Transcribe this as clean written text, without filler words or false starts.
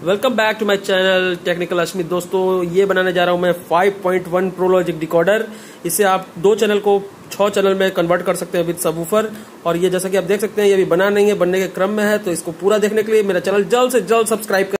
Welcome back to my channel technical Ashmit. दोस्तों, ये बनाने जा रहा हूँ मैं 5.1 प्रो लॉजिक डिकोडर। इसे आप 2 चैनल को 6 चैनल में कन्वर्ट कर सकते हैं विद सबवूफर। और ये जैसा कि आप देख सकते हैं, ये अभी बना नहीं है, बनने के क्रम में है। तो इसको पूरा देखने के लिए मेरा चैनल जल्द से जल्द सब्सक्राइब